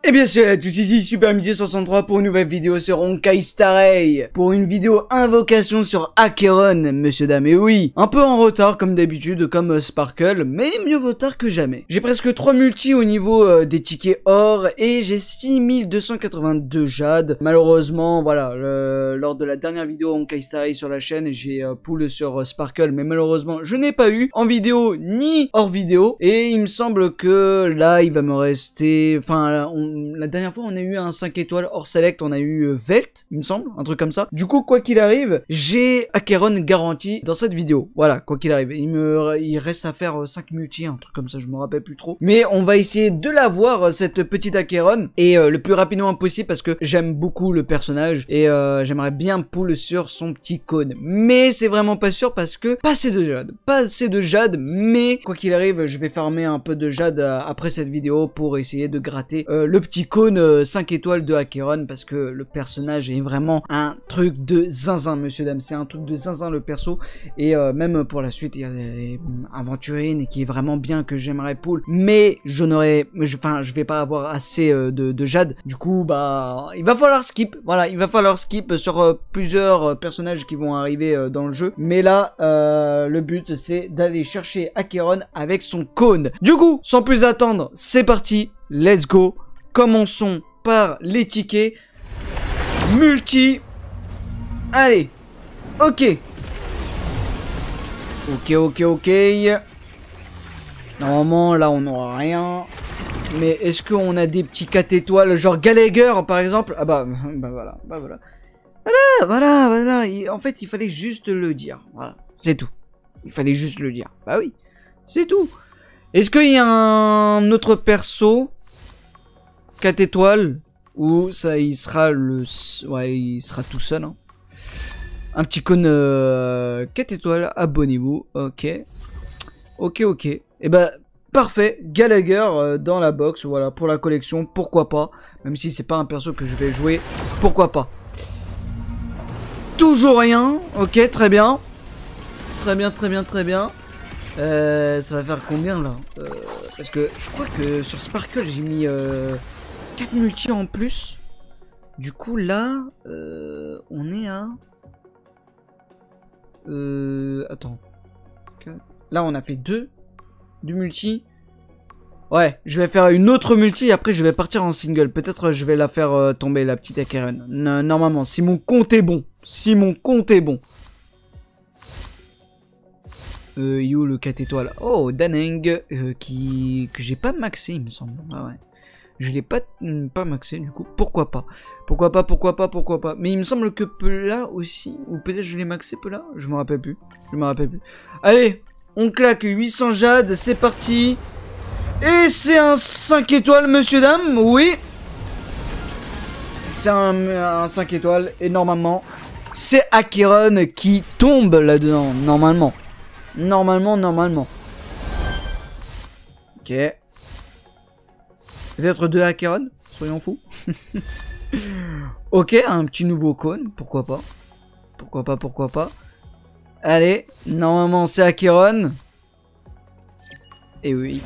Et bien salut à tous, ici Supermidi63 pour une nouvelle vidéo sur Honkai Star Rail. Pour une vidéo invocation sur Acheron, monsieur dame, et oui, un peu en retard comme d'habitude, comme Sparkle, mais mieux vaut tard que jamais. J'ai presque 3 multis au niveau des tickets or, et j'ai 6282 jade. Malheureusement, voilà, lors de la dernière vidéo Honkai Star Rail sur la chaîne, j'ai pull sur Sparkle, mais malheureusement, je n'ai pas eu en vidéo ni hors vidéo, et il me semble que là, il va me rester, enfin, la dernière fois on a eu un 5 étoiles hors select, on a eu Velt, il me semble, un truc comme ça. Du coup, quoi qu'il arrive, j'ai Acheron garanti dans cette vidéo. Voilà, quoi qu'il arrive. Il reste à faire 5 multi, un truc comme ça, je me rappelle plus trop. Mais on va essayer de l'avoir, cette petite Acheron, et le plus rapidement possible parce que j'aime beaucoup le personnage et j'aimerais bien pull sur son petit cône. Mais c'est vraiment pas sûr parce que pas assez de jade, mais quoi qu'il arrive, je vais farmer un peu de jade après cette vidéo pour essayer de gratter le petit cône 5 étoiles de Acheron parce que le personnage est vraiment un truc de zinzin, monsieur dame, c'est un truc de zinzin le perso, et même pour la suite il y a des aventurines qui est vraiment bien que j'aimerais pull, mais je vais pas avoir assez de jade, du coup bah il va falloir skip, voilà, il va falloir skip sur plusieurs personnages qui vont arriver dans le jeu, mais là le but c'est d'aller chercher Acheron avec son cône. Du coup, sans plus attendre, c'est parti, let's go. Commençons par les tickets. Multi. Allez. Ok. Ok. Normalement, là, on n'aura rien. Mais est-ce qu'on a des petits 4 étoiles, genre Gallagher, par exemple? Ah bah voilà. Voilà. En fait, il fallait juste le dire. Voilà, c'est tout. Il fallait juste le dire. Bah oui, c'est tout. Est-ce qu'il y a un autre perso 4 étoiles ou ça il sera il sera tout seul, hein. Un petit cône 4 étoiles, abonnez-vous. Ok. Et bah parfait, Gallagher dans la box, voilà, pour la collection, pourquoi pas, même si c'est pas un perso que je vais jouer, pourquoi pas. Toujours rien. Ok, très bien. Ça va faire combien là, parce que je crois que sur Sparkle j'ai mis 4 multi en plus. Du coup là on est à attends, là on a fait 2 multi. Ouais, je vais faire une autre multi et après je vais partir en single. Peut-être je vais la faire tomber, la petite Acheron. Normalement, si mon compte est bon. Yo, le 4 étoiles. Oh, Daneng, que j'ai pas maxé, il me semble. Ah ouais. Je l'ai pas maxé, du coup. Pourquoi pas. Mais il me semble que Pela aussi. Ou peut-être je l'ai maxé, Pela. Je me rappelle plus. Allez, on claque 800 jade. C'est parti. Et c'est un 5 étoiles, monsieur, dame. Oui. C'est un 5 étoiles. Et normalement, c'est Acheron qui tombe là-dedans. Normalement. Ok. Peut-être 2 Acheron, soyons fous. Ok, un petit nouveau cône, pourquoi pas. Allez, normalement c'est Acheron. Et oui,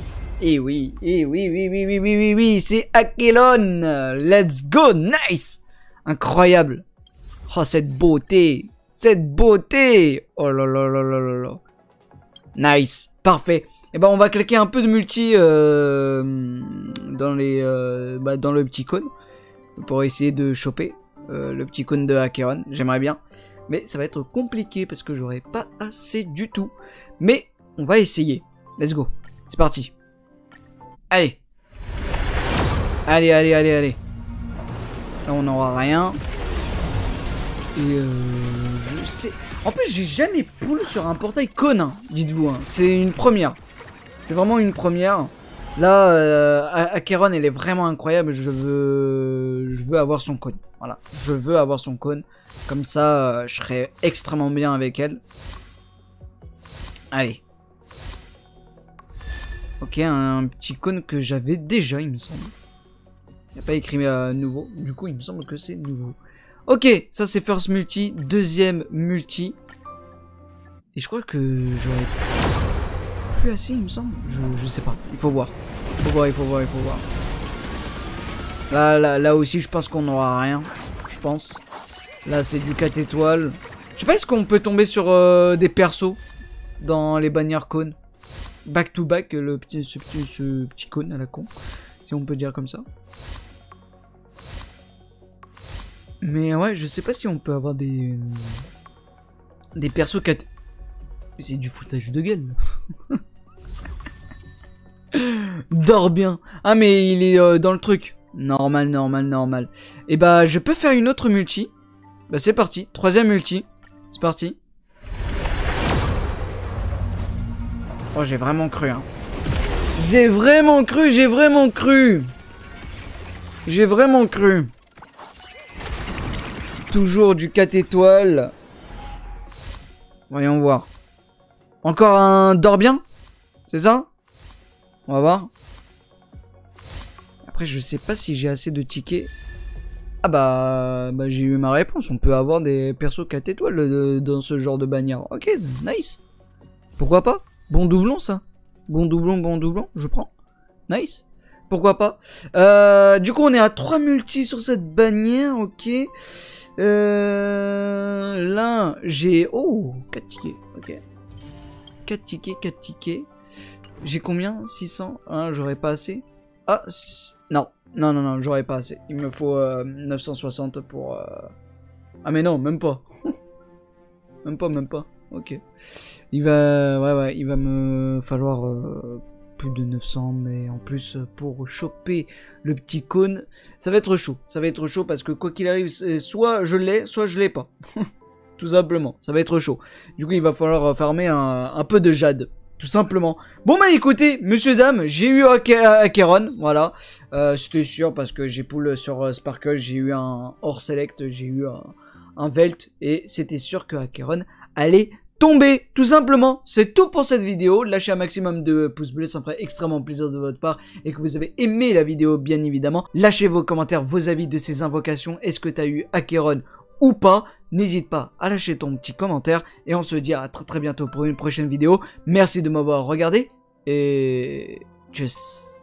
c'est Acheron. Let's go, nice. Incroyable. Oh, cette beauté. Oh là là. Nice, parfait. Et ben on va claquer un peu de multi dans le petit cône pour essayer de choper le petit cône de Acheron. J'aimerais bien, mais ça va être compliqué parce que j'aurai pas assez du tout. Mais on va essayer. Let's go, c'est parti. Allez. Là on n'aura rien. Et je sais. En plus, j'ai jamais pull sur un portail cône, hein, dites-vous. Hein. C'est une première. C'est vraiment une première. Là, Acheron, elle est vraiment incroyable. Je veux avoir son cône. Voilà. Je veux avoir son cône. Comme ça, je serai extrêmement bien avec elle. Allez. Ok, un petit cône que j'avais déjà, il me semble. Il n'y a pas écrit nouveau. Du coup, il me semble que c'est nouveau. Ok, ça c'est first multi, deuxième multi. Et je crois que j'aurais plus assez, il me semble. Je sais pas, il faut voir. Il faut voir. Là aussi, je pense qu'on n'aura rien. Je pense. Là, c'est du 4 étoiles. Je sais pas, est-ce qu'on peut tomber sur des persos dans les bannières cônes. Back to back, ce petit cône à la con. Si on peut dire comme ça. Mais ouais, je sais pas si on peut avoir des persos 4... C'est du foutage de gueule. Dors bien. Ah mais il est dans le truc. Normal. Et bah je peux faire une autre multi. Bah c'est parti. 3ème multi. C'est parti. Oh j'ai vraiment cru hein. J'ai vraiment cru. Toujours du 4 étoiles. Voyons voir. Encore un dors bien. C'est ça? On va voir. Après, je sais pas si j'ai assez de tickets. Ah bah j'ai eu ma réponse. On peut avoir des persos 4 étoiles dans ce genre de bannière. Ok, nice. Pourquoi pas? Bon doublon, ça. Bon doublon, je prends. Nice. Pourquoi pas? Du coup, on est à 3 multis sur cette bannière, ok. Là, j'ai... Oh, 4 tickets, ok. 4 tickets. J'ai combien? 600? Hein, j'aurais pas assez. Ah, non, j'aurais pas assez. Il me faut 960 pour... Ah mais non, même pas. même pas. Ok. Il va... Ouais, il va me falloir plus de 900, mais en plus, pour choper le petit cône, ça va être chaud. Ça va être chaud parce que quoi qu'il arrive, soit je l'ai, soit je l'ai pas. Tout simplement, ça va être chaud. Du coup, il va falloir farmer un peu de jade. Tout simplement. Bon bah écoutez, monsieur dame, j'ai eu Acheron, voilà. C'était sûr parce que j'ai pull sur Sparkle, j'ai eu un hors select, j'ai eu un Velt. Et c'était sûr que Acheron allait tomber. Tout simplement, c'est tout pour cette vidéo. Lâchez un maximum de pouces bleus, ça me ferait extrêmement plaisir de votre part. Et que vous avez aimé la vidéo, bien évidemment. Lâchez vos commentaires, vos avis de ces invocations. Est-ce que tu as eu Acheron ou pas? N'hésite pas à lâcher ton petit commentaire et on se dit à très bientôt pour une prochaine vidéo. Merci de m'avoir regardé et tchuss.